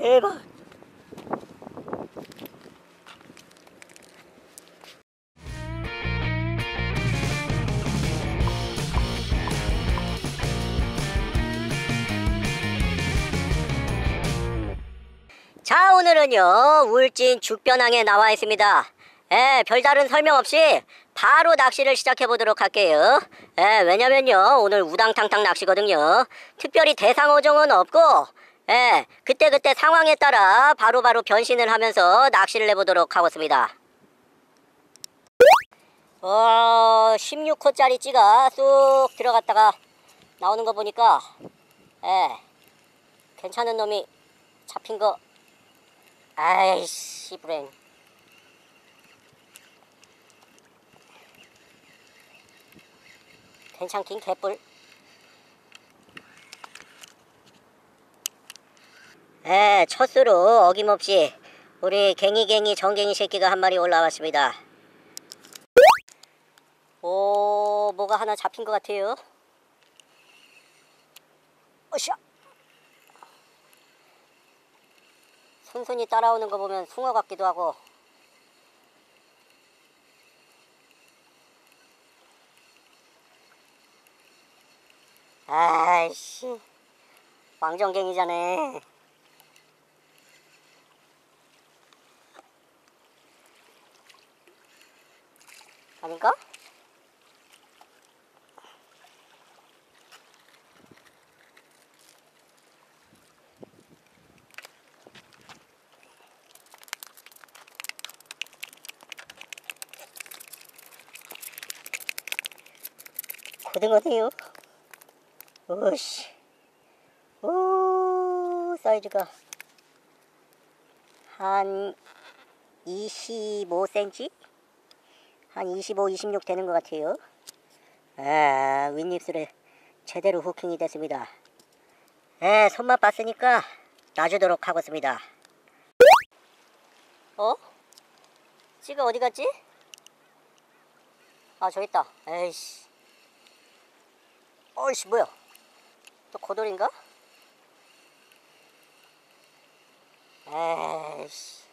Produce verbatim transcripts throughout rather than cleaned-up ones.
대박. 자, 오늘은요 울진 죽변항에 나와 있습니다. 예, 별다른 설명 없이 바로 낚시를 시작해 보도록 할게요. 예, 왜냐면요 오늘 우당탕탕 낚시거든요. 특별히 대상 어종은 없고, 예, 그때그때 상황에 따라 바로바로 바로 변신을 하면서 낚시를 해보도록 하겠습니다. 어, 십육 호짜리 찌가 쑥 들어갔다가 나오는 거 보니까, 예, 괜찮은 놈이 잡힌 거. 아이씨, 브레인. 괜찮긴 개뿔. 에, 첫수로 어김없이 우리 갱이갱이 정갱이 새끼가 한 마리 올라왔습니다. 오, 뭐가 하나 잡힌 것 같아요. 어샤. 순순히 따라오는 거 보면 숭어 같기도 하고. 아이씨, 왕정갱이잖아. 아닌가? 고등어네요. 오씨, 오, 사이즈가 한 이십오 센티미터? 한 이십오, 이십육 되는 것 같아요. 아, 윗입술에 제대로 후킹이 됐습니다. 에, 손맛 봤으니까 놔주도록 하겠습니다. 어? 찌가 어디 갔지? 아, 저기 있다. 에이씨. 어이씨, 뭐야? 또 고돌인가? 에이씨.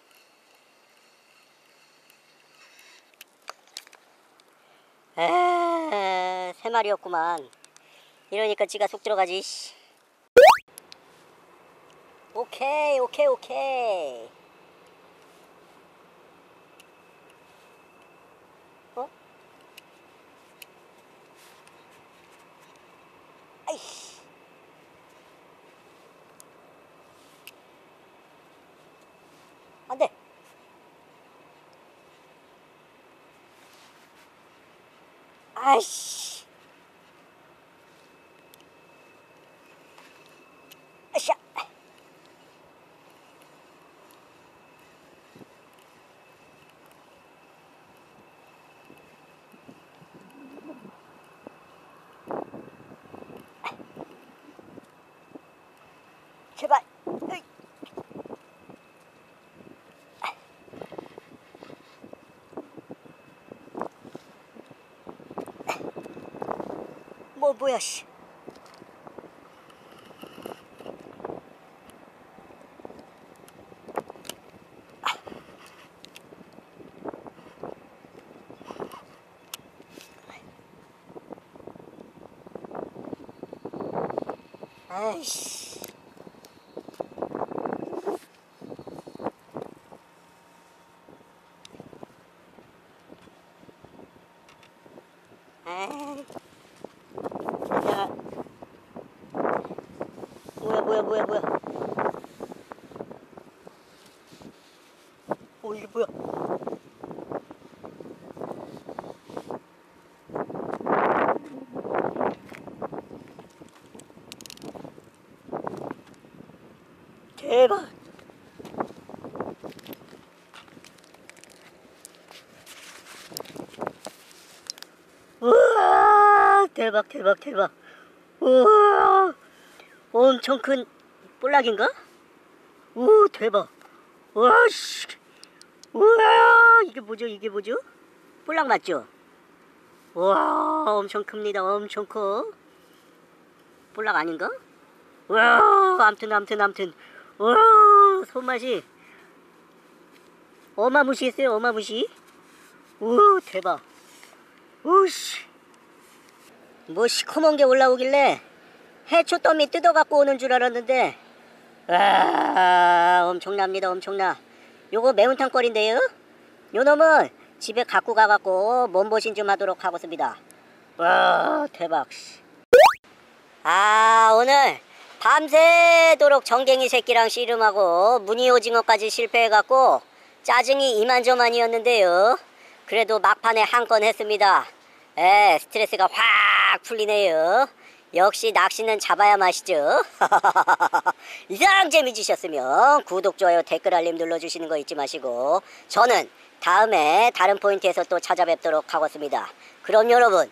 에이, 세 마리였구만. 이러니까 찌가 쏙 들어가지. 오케이, 오케이, 오케이. 어? 아이씨. 안 돼. 아이씨. 아샤. 제발. 으이. 뭐 뭐야 씨. 아이씨. 아이. 자. 뭐야 뭐야 뭐야 뭐야. 오, 이게 뭐야. 대박. 우와, 대박 대박 대박. 우와, 엄청 큰 볼락인가? 오, 대박. 우와 씨. 우와, 이게 뭐죠 이게 뭐죠? 볼락 맞죠? 우와, 엄청 큽니다. 엄청 커. 볼락 아닌가? 우와, 암튼 암튼 암튼. 우와, 손맛이 어마무시했어요. 어마무시. 우 대박. 우씨. 뭐 시커먼 게 올라오길래 해초 더미 뜯어갖고 오는 줄 알았는데 와 엄청납니다. 엄청나. 요거 매운탕 거리인데요. 요 놈은 집에 갖고 가갖고 몸보신 좀 하도록 하겠습니다. 와 대박. 아 오늘 밤새도록 정갱이 새끼랑 씨름하고 무늬 오징어까지 실패해갖고 짜증이 이만저만이었는데요. 그래도 막판에 한 건 했습니다. 에 스트레스가 확 풀리네요. 역시 낚시는 잡아야 맛이죠. 이상 재미지셨으면 구독, 좋아요, 댓글 알림 눌러주시는 거 잊지 마시고 저는 다음에 다른 포인트에서 또 찾아뵙도록 하겠습니다. 그럼 여러분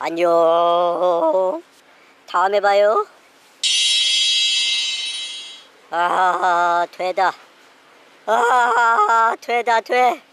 안녕. 다음에 봐요. 아 되다. 아 되다 돼.